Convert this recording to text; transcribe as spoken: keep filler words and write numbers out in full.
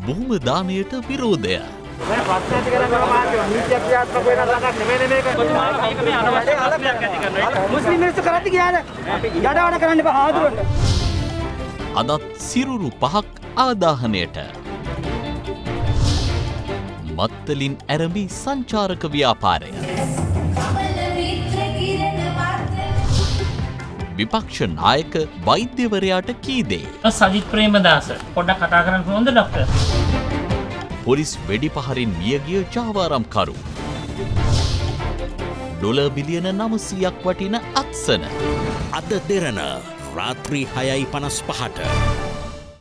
භූම දානයට විරෝධය. මුස්ලිම් මිනිස්සු කරද්දි ගියාද? යඩවඩ කරන්න එපා ආදුරන්න. අදත් සිරුරු පහක් ආදාහනයට. මත්තලින් ඇරඹි සංචාරක ව්‍යාපාරය. විපක්ෂ නායක වෛද්‍යවරයාට කී දේ. සජිත් ප්‍රේමදාස පොඩ්ඩක් කතා කරන්න පුළුවන්ද ડોක්ටර්? පොලිස් වෙඩිපහරින් මියගිය ජාවාරම්කරු. ඩොලර් බිලියන නවසීයක් වටින අත්සන. අද දෙරණ රාත්‍රී හයයි පනස් පහට